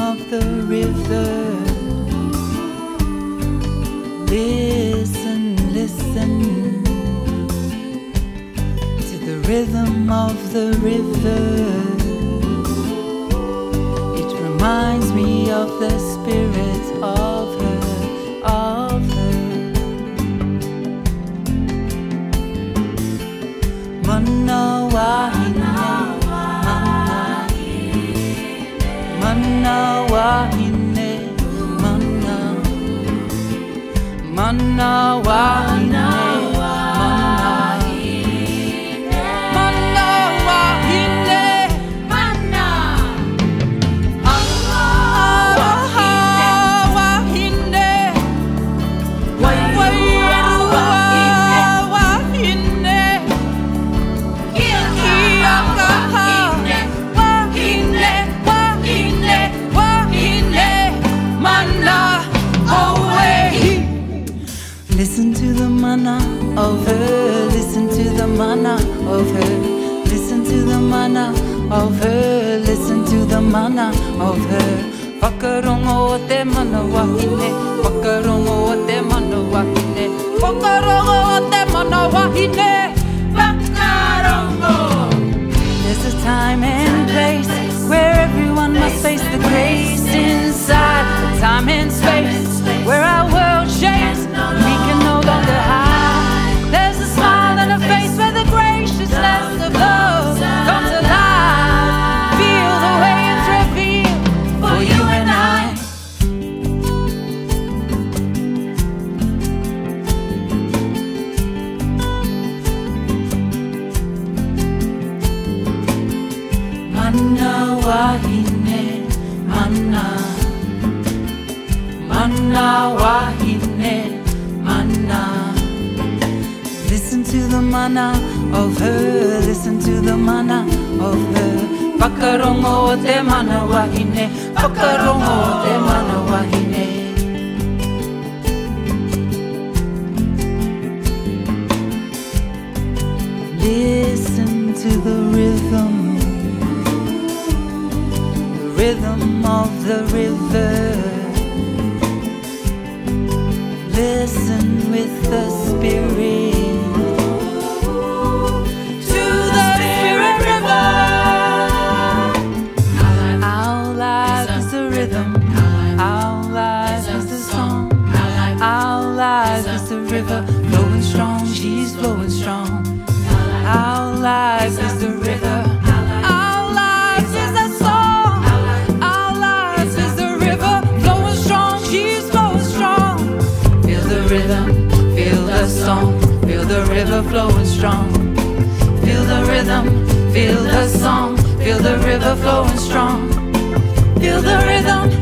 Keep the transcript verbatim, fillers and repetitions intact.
of the river. Listen, listen to the rhythm of the river. It reminds me of the spirit of her, of her. Mana wahine, mana wahine, mana, mana wahine, mana, mana wahine, mana, Allah wahine, wairu wahine, kiaka wahine, wahine, wahine, wahine, mana, away. Listen to the mana of her, listen to the mana of her, listen to the mana of her, listen to the mana of her. Whakarongo o te mana wahine, whakarongo o te mana wahine, whakarongo o te mana wahine, whakarongo. There's a time and place where everyone must face the grace inside. A time and space where our world shakes, we can no longer hide. There's a smile and a face where the graciousness of love comes alive. Feel the way it's revealed for you and I. Mana wahine, mana, mana wahine, mana. Listen to the mana of her, listen to the mana of her. Whakarongo o te mana wahine, whakarongo o te mana wahine. Listen to the rhythm, the rhythm of the river. Listen with the spirit to the spirit river. Our life is the rhythm, our life is the song, our life is the river flowing strong, she's flowing strong. Our life is the river, our life is the song, our life is the river flowing strong, she's flowing strong. Feel the rhythm, feel the song, feel the river flowing strong. Feel the rhythm, feel the song, feel the river flowing strong. Feel the rhythm,